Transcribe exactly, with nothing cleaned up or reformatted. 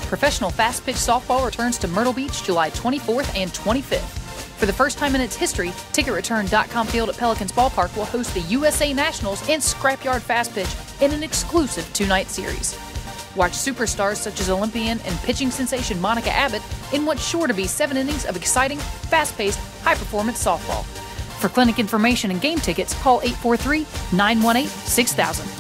Professional Fastpitch softball returns to Myrtle Beach July twenty-fourth and twenty-fifth. For the first time in its history, ticket return dot com Field at Pelicans Ballpark will host the U S A Nationals and Scrapyard Fastpitch in an exclusive two-night series. Watch superstars such as Olympian and pitching sensation Monica Abbott in what's sure to be seven innings of exciting, fast-paced, high-performance softball. For clinic information and game tickets, call eight four three, nine one eight, six thousand.